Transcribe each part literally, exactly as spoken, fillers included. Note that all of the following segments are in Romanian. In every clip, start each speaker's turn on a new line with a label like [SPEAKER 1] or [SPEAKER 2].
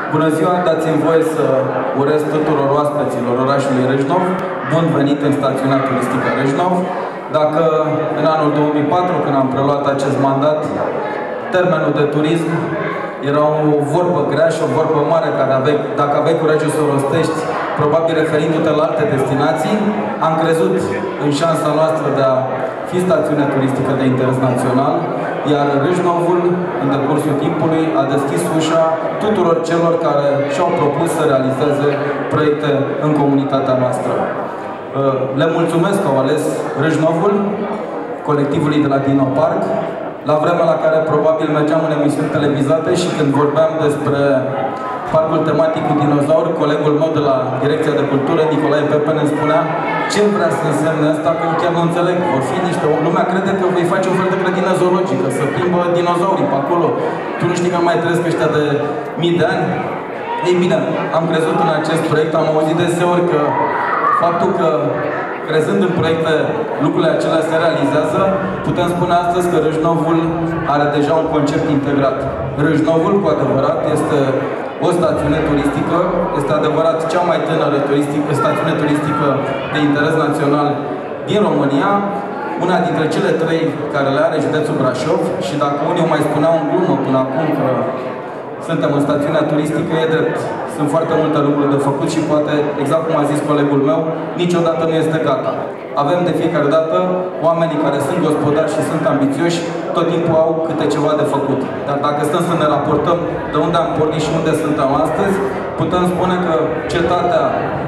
[SPEAKER 1] Bună ziua, dați-mi voie să urez tuturor oaspeților orașului Râșnov bun venit în stațiunea turistică Râșnov. Dacă în anul două mii patru, când am preluat acest mandat, termenul de turism era o vorbă grea și o vorbă mare care aveai, dacă aveai curajul să o rostești, probabil referindu-te la alte destinații, am crezut în șansa noastră de a fi stațiune turistică de interes național, iar Râșnovul, în decursul timpului, a deschis ușa tuturor celor care și-au propus să realizeze proiecte în comunitatea noastră. Le mulțumesc că au ales Râșnovul, colectivului de la Dino Park, la vremea la care probabil mergeam în emisiuni televizate și când vorbeam despre parcul tematic cu dinozauri, colegul meu de la Direcția de Cultură, Nicolae Pepen, îmi spunea ce vrea să însemne asta, că chiar nu înțeleg. Vor fi niște... Lumea crede că vei face un fel de grădină zoologică, să plimbă dinozaurii pe acolo. Tu nu știi că mai trăiesc ăștia de mii de ani? Ei bine, am crezut în acest proiect, am auzit deseori că faptul că crezând în proiecte, lucrurile acelea se realizează, putem spune astăzi că Râșnovul are deja un concept integrat. Râșnovul, cu adevărat, este o stațiune turistică, este adevărat cea mai tânără turistică, stațiune turistică de interes național din România, una dintre cele trei care le are județul Brașov, și dacă unii o mai spuneau în glumă până acum că suntem în stațiunea turistică, e drept. Sunt foarte multe lucruri de făcut și poate, exact cum a zis colegul meu, niciodată nu este gata. Avem de fiecare dată oamenii care sunt gospodari și sunt ambițioși, tot timpul au câte ceva de făcut. Dar dacă stăm să ne raportăm de unde am pornit și unde suntem astăzi, putem spune că cetatea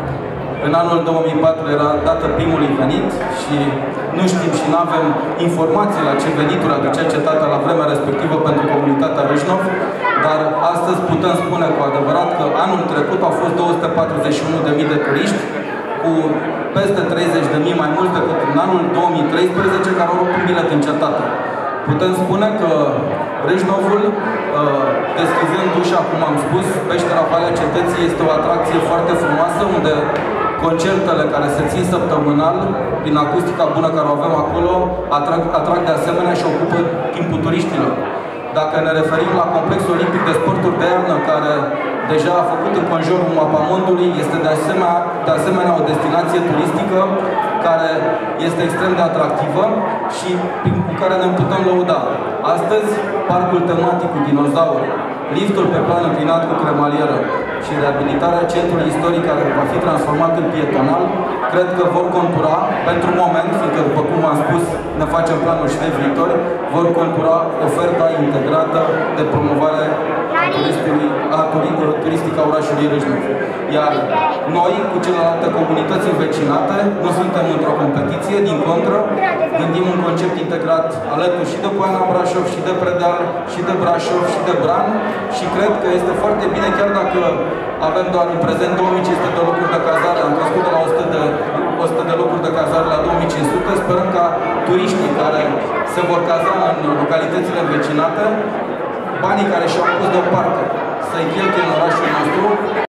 [SPEAKER 1] în anul două mii patru era dată primului venit și nu știm și nu avem informații la ce venituri aducea cetatea la vremea respectivă pentru comunitatea Râșnov, dar astăzi putem spune cu adevărat că anul trecut au fost două sute patruzeci și unu de mii de turiști, cu peste treizeci de mii mai mulți decât în anul două mii treisprezece, care au luat un bilet în cetate. Putem spune că Râșnovul, deschizând ușa, cum am spus, peștera Valea Cetății este o atracție foarte frumoasă, unde concertele care se țin săptămânal, prin acustica bună care o avem acolo, atrag, atrag de asemenea și ocupă timpul turiștilor. Dacă ne referim la Complexul Olimpic de Sporturi de Iarnă, care deja a făcut înconjurul mapamondului, este de asemenea, de asemenea o destinație turistică care este extrem de atractivă și cu care ne putem lăuda. Astăzi, parcul tematic cu dinozauri, liftul pe plan înclinat cu cremalieră și reabilitarea centrului istoric care va fi transformat în pietonal, cred că vor contura, pentru moment, fiindcă, după cum am spus, ne facem planuri și de viitori, vor contura oferta integrată de promovare a, a turistică a orașului Râșnov. Iar noi, cu celelalte comunități învecinate, nu suntem într-o competiție, din contră, gândim un concept integrat alături și de Poiana Brașov, și de Predeal, și de Brașov, și de Bran, și cred că este foarte bine, chiar dacă avem doar în prezent două mii cinci sute de locuri de cazare, am crescut de la o sută de, o sută de locuri de cazare la două mii cinci sute, sperăm ca turiștii care se vor caza în localitățile învecinate, banii care și-au pus deoparte să-i cheltuie în orașul nostru,